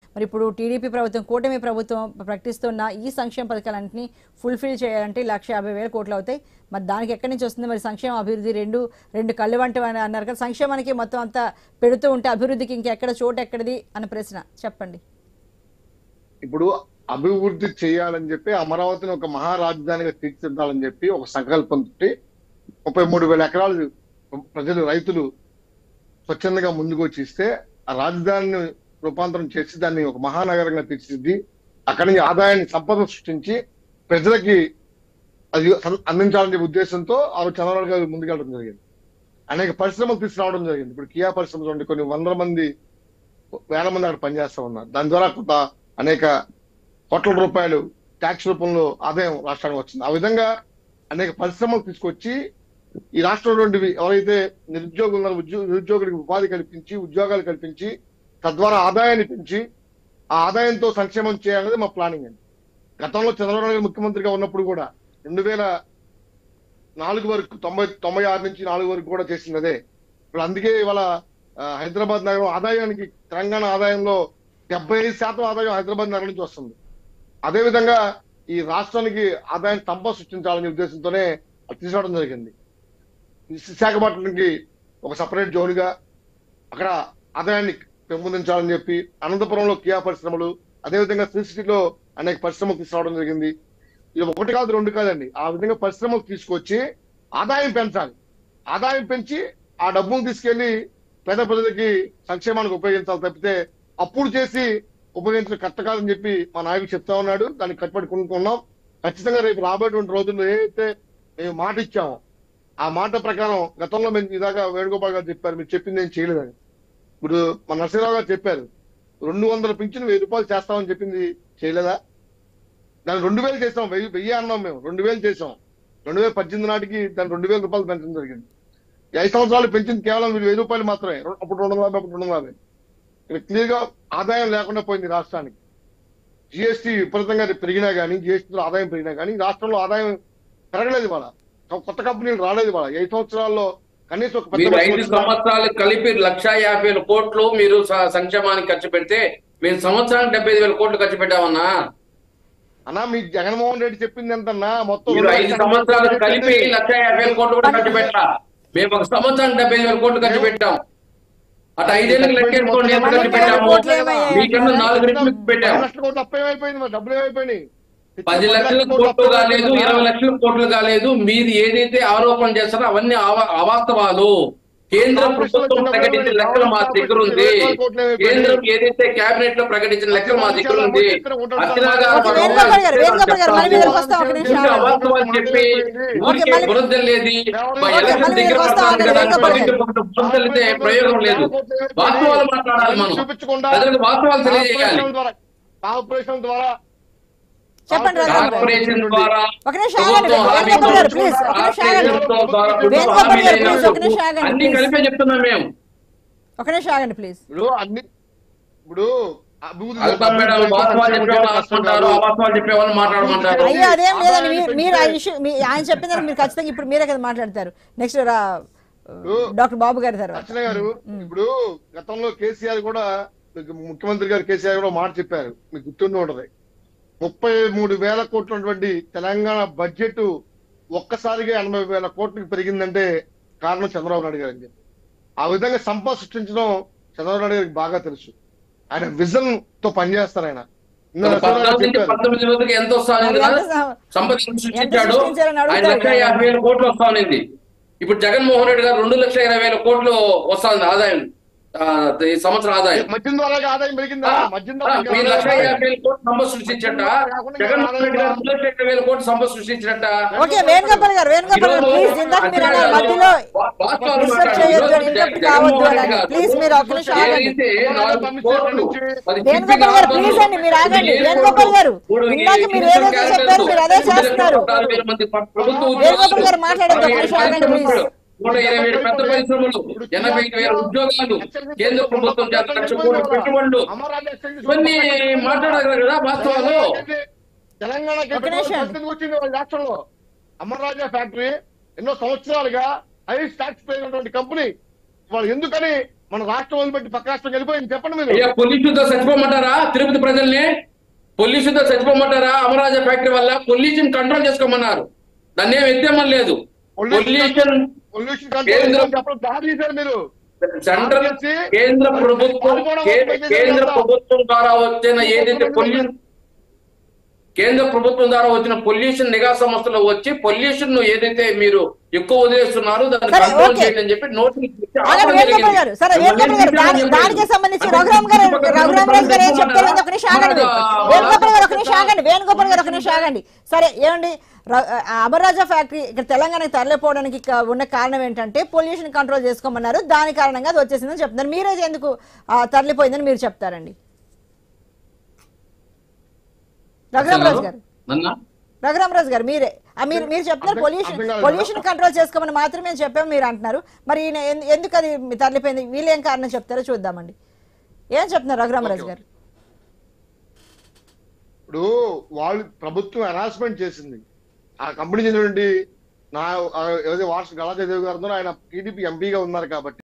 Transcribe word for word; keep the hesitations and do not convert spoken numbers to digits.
మరి ఇప్పుడు టీడీపీ ప్రభుత్వం కూటమి ప్రభుత్వం ప్రకటిస్తున్న ఈ సంక్షేమ పథకాలన్నింటినీ ఫుల్ఫిల్ చేయాలంటే లక్ష యాభై వేల కోట్లు అవుతాయి. మరి దానికి ఎక్కడి నుంచి వస్తుంది? మరి సంక్షేమ అభివృద్ధి రెండు రెండు కళ్ళు వంటి అని అన్నారు కదా, సంక్షేమానికి మొత్తం అంతా పెడుతూ ఉంటే అభివృద్ధికి ఇంకెక్కడ చోటు ఎక్కడిది అన్న ప్రశ్న చెప్పండి. ఇప్పుడు అభివృద్ధి చేయాలని చెప్పి అమరావతిని ఒక మహారాజధానిగా తీర్చిదిద్దాలని చెప్పి ఒక సంకల్పంతో ముప్పై మూడు వేల ఎకరాలు ప్రజలు రైతులు స్వచ్ఛందంగా ముందుకు వచ్చి ఇస్తే ఆ రాజధానిని రూపాంతరం చేసి దాన్ని ఒక మహానగరంగా తీర్చిదిద్ది అక్కడి నుంచి ఆదాయాన్ని సంపద సృష్టించి ప్రజలకి అది అందించాలనే ఉద్దేశంతో ఆ చంద్రబాబు గారు ముందుకెళ్ళడం జరిగింది. అనేక పరిశ్రమలు తీసుకురావడం జరిగింది. ఇప్పుడు కియా పరిశ్రమలు ఉండి కొన్ని వందల మంది వేల మంది అక్కడ పనిచేస్తా ఉన్నారు. దాని ద్వారా కొంత అనేక కోట్ల రూపాయలు ట్యాక్స్ రూపంలో ఆదాయం రాష్ట్రానికి వచ్చింది. ఆ విధంగా అనేక పరిశ్రమలు తీసుకొచ్చి ఈ రాష్ట్రంలో ఎవరైతే నిరుద్యోగులు ఉద్యోగ నిరుద్యోగులకు ఉపాధి కల్పించి ఉద్యోగాలు కల్పించి తద్వారా ఆదాయాన్ని పెంచి ఆ ఆదాయంతో సంక్షేమం చేయాలనేది మా ప్లానింగ్ అండి. గతంలో చంద్రబాబు నాయుడు ముఖ్యమంత్రిగా ఉన్నప్పుడు కూడా రెండు వేల నాలుగు వరకు తొంభై తొంభై ఆరు నుంచి నాలుగు వరకు కూడా చేసింది అదే. ఇప్పుడు అందుకే ఇవాళ హైదరాబాద్ నగరం ఆదాయానికి తెలంగాణ ఆదాయంలో డెబ్బై ఐదు శాతం ఆదాయం హైదరాబాద్ నగరం నుంచి వస్తుంది. అదేవిధంగా ఈ రాష్ట్రానికి ఆదాయం సంపద సృష్టించాలనే ఉద్దేశంతోనే తీసుకోవడం జరిగింది. విశాఖపట్నానికి ఒక సపరేట్ జోన్గా అక్కడ ఆదాయాన్ని పెంపొందించాలని చెప్పి అనంతపురంలో కియా పరిశ్రమలు, అదేవిధంగా శ్రీ సిటీలో అనేక పరిశ్రమలు తీసుకురావడం జరిగింది. ఇది ఒకటి కాదు రెండు కాదండి. ఆ విధంగా పరిశ్రమలు తీసుకొచ్చి ఆదాయం పెంచాలి. ఆదాయం పెంచి ఆ డబ్బును తీసుకెళ్లి పేద ప్రజలకి సంక్షేమానికి ఉపయోగించాలి తప్పితే అప్పుడు చేసి ఉపయోగించడం కరెక్ట్ కాదని చెప్పి మా నాయకుడు చెప్తా ఉన్నాడు. దానికి కట్టుబడి కొనుక్కున్నాం. ఖచ్చితంగా రేపు రాబోయేటువంటి రోజుల్లో ఏదైతే మేము మాట ఇచ్చామో ఆ మాట ప్రకారం గతంలో మేము ఇదాకా వేణుగోపాల్ గారు చెప్పారు మీరు చెప్పింది ఏం చేయలేదని. ఇప్పుడు మన నరసింహరావు గారు చెప్పారు రెండు వందల పింఛను వెయ్యి రూపాయలు చేస్తామని చెప్పింది చేయలేదా? దాన్ని రెండు వేలు చేసాం. వెయ్యి వెయ్యి అన్నాం మేము రెండు వేలు చేసాం. రెండు వేల పద్దెనిమిది నాటికి దాన్ని రెండు వేల రూపాయలు పెంచడం జరిగింది. ఐదు సంవత్సరాలు పెంచింది కేవలం వెయ్యి రూపాయలు మాత్రమే. అప్పుడు రెండు వందల యాభై అప్పుడు రెండు వందల యాభై ఇక్కడ క్లియర్ గా ఆదాయం లేకుండా పోయింది రాష్ట్రానికి. జిఎస్టీ విపరీతంగా పెరిగినా కానీ జిఎస్టీలో ఆదాయం పెరిగినా కానీ రాష్ట్రంలో ఆదాయం పెరగలేదు. వాళ్ళ కొత్త కంపెనీలు రాలేదు. వాళ్ళ ఐదు సంవత్సరాల్లో కనీసం ఒక ఐదు సంవత్సరాలు కలిపి లక్ష యాభై వేల కోట్లు మీరు సంక్షేమానికి ఖర్చు పెడితే మేము సంవత్సరానికి డెబ్బై ఐదు వేల కోట్లు ఖర్చు పెట్టామన్నా. అన్నా మీ జగన్మోహన్ రెడ్డి చెప్పింది ఎంతన్నా? మొత్తం ఐదు సంవత్సరాలు కలిపి లక్ష యాభై వేల కోట్లు కూడా ఖర్చు పెట్టా. మేము ఒక సంవత్సరానికి డెబ్బై ఐదు వేల కోట్లు ఖర్చు పెట్టాం. అటు ఐదేళ్ళకి లెక్కేసుకోండి ఎంత ఖర్చు పెట్టాము. మీకన్నా నాలుగు రెట్లు పెట్టాము. డబ్బులు ఏమైపోయినాయి? పది లక్షల కోట్లు కాలేదు, ఇరవై లక్షల కోట్లు కాలేదు. మీరు ఏదైతే ఆరోపణ చేస్తారో అవన్నీ అవాస్తవాలు. కేంద్ర ప్రభుత్వం ప్రకటించిన లెక్కలు మా దగ్గర ఉంది. కేంద్రం ఏదైతే కేబినెట్ లో ప్రకటించిన లెక్కలు మా దగ్గర ఉంది. అవాస్తవాలు చెప్పి ఊరికే బురదలేది ఎలక్షన్ దగ్గర బురదలితే ప్రయోగం లేదు. వాస్తవాలు మాట్లాడాలి. మనం ప్రజలకు వాస్తవాలు తెలియజేయాలి. కార్పొరేషన్ ద్వారా చెప్పండి కార్పొరేషన్ ద్వారా అన్ని కలిపే చెప్తున్నాం మేము. ఒక నిమిషం ఆగండి ప్లీజ్. ఇప్పుడు అన్ని ఇప్పుడు అయ్యో అదేం లేదండి. మీరు ఆ ఇష్యూ ఆయన చెప్పిందని మీరు ఖచ్చితంగా ఇప్పుడు మీరే కదా మాట్లాడతారు. నెక్స్ట్ డాక్టర్ బాబు గారి తర్వాత అర్చన గారు. ఇప్పుడు గతంలో కేసీఆర్ కూడా ముఖ్యమంత్రి గారు కేసీఆర్ కూడా మాట చెప్పారు, మీకు గుర్తుండి ఉంటది. ముప్పై మూడు వేల కోట్లటువంటి తెలంగాణ బడ్జెట్ ఒక్కసారిగా ఎనభై వేల కోట్లకి పెరిగిందంటే కారణం చంద్రబాబు నాయుడు గారు అని చెప్పి. ఆ విధంగా సంపద సృష్టించడం చంద్రబాబు నాయుడు గారికి బాగా తెలుసు. ఆయన విజన్ తో పనిచేస్తారు. ఆయన పంతొమ్మిది ఎంత వస్తానేది సంపద సృష్టించాడు. ఆయన లక్ష యాభై వేల కోట్లు వస్తానేది. ఇప్పుడు జగన్మోహన్ రెడ్డి గారు రెండు లక్షల ఇరవై వేల కోట్లు వస్తుంది ఆదాయం. ఈ సంవత్సరం ఆదాయం మద్యం ద్వారా ఆదాయం పెరిగిందా? మద్యం మీరు లక్ష యాభై వేల కోట్లు సంపద సృష్టించట. జగన్మోహన్ రెడ్డి గారు రెండు లక్షల ఇరవై వేల కోట్లు సంపద సృష్టించట. ఓకే వేణుగోపాల్ గారు, వేణుగోపాల్ గారు ప్లీజ్ ఇందాక మీరు అన్న మధ్యలో డిస్టర్బ్ చేయొద్దు, ఇంటరప్ట్ కావద్దు అని ప్లీజ్ మీరు ఒక్క నిమిషం ఆగండి. వేణుగోపాల్ గారు ప్లీజ్ అండి మీరు ఆగండి. వేణుగోపాల్ గారు ఇందాక మీరు ఏదైతే చెప్పారు మీరు అదే చేస్తున్నారు. వేణుగోపాల్ గారు మాట్లాడద్దు, ఒక్క నిమిషం ఆగండి ప్లీజ్. నూట ఇరవై ఏడు పెద్ద పరిశ్రమలు, ఎనభై వేల ఉద్యోగాలు, కేంద్ర ప్రభుత్వం లక్ష కోట్ల పెట్టుబడులు, ఇవన్నీ మాట్లాడారు కదా వాస్తవాలు. తెలంగాణ వచ్చింది వాళ్ళ రాష్ట్రంలో అమర్ రాజా ఫ్యాక్టరీ ఎన్నో సంవత్సరాలుగా హై ట్యాక్స్ పే ఉన్నటువంటి కంపెనీ వాళ్ళు ఎందుకని మన రాష్ట్రం వదిలిపెట్టి పక్క రాష్ట్రం వెళ్ళిపోయింది. చెప్పండి మీరు. అయ్యా పొల్యూషన్ తో చచ్చిపోమంటారా తిరుపతి ప్రజల్ని? పొల్యూషన్ తో చచ్చిపోమంటారా? అమరాజా ఫ్యాక్టరీ వల్ల పొల్యూషన్ కంట్రోల్ చేసుకోమన్నారు, దాన్ని ఏం ఎత్తేమని లేదు. పొల్యూషన్ పొల్యూషన్ కంట్రోల్ చెప్పడం దారి తీశారు మీరు. సెంట్రల్ కేంద్ర ప్రభుత్వం కేంద్ర ప్రభుత్వం ద్వారా వచ్చిన ఏదైతే పొల్యూషన్ కేంద్ర ప్రభుత్వం ద్వారా వచ్చిన పొల్యూషన్ నిఘా సంస్థలు వచ్చి పొల్యూషన్ ను ఏదైతే మీరు ఎక్కువ వదిలేస్తున్నారు దాన్ని సరే, కంట్రోల్ ఓకే. చేయండి అని చెప్పి నోటీస్ ఇచ్చి అలాగే ఆపడం వేణుగోపాల్ జరిగింది. గారు, సరే వేణుగోపాల్ గారు, దాని- దానికి సంబంధించి రఘురామ్ గారు రఘురామ్ రాజు గారు ఏం చెప్తారు? ఒక నిమిషం ఆగండి. వేణుగోపాల్ గారు ఒక నిమిషం ఆగండి. వేణుగోపాల్ గారు ఒక నిమిషం ఆగండి. సరే ఏమండి, ర- ఆ అమరాజా ఫ్యాక్టరీ ఇక్కడ తెలంగాణకి తరలిపోవడానికి క- ఉన్న కారణం ఏంటంటే పొల్యూషన్ కంట్రోల్ చేసుకోమన్నారు, దాని కారణంగా అది వచ్చేసిందని చెప్తున్నారు. మీరే ఎందుకు ఆ, తరలిపోయిందని మీరు చెప్తారండి రఘురామ్ రాజు గారు? నన్నా రఘురామ్ రాజు గారు మీరే ఆ, మీరు మీరు చెప్తున్నారు అర్థం- పొల్యూషన్ అర్థం కాలేదు. పొల్యూషన్ కంట్రోల్ చేసుకోమని మాత్రమే చెప్పాము మీరు అంటున్నారు. మరి ఈయన ఎందు- ఎందుకు అది తరలిపోయింది? వీళ్ళు ఏం కారణం చెప్తారో చూద్దామండి. ఏం చెప్తున్నారు రఘురామ్ రాజు గారు? ఇప్పుడు వాళ్ళు ప్రభుత్వం హెరాస్మెంట్ చేసింది. ఆ కంపెనీ చెందినటువంటి నా ఏదో వార్ష గళాదేవి గారు ఆయన టీడీపీ ఎంపీగా ఉన్నారు కాబట్టి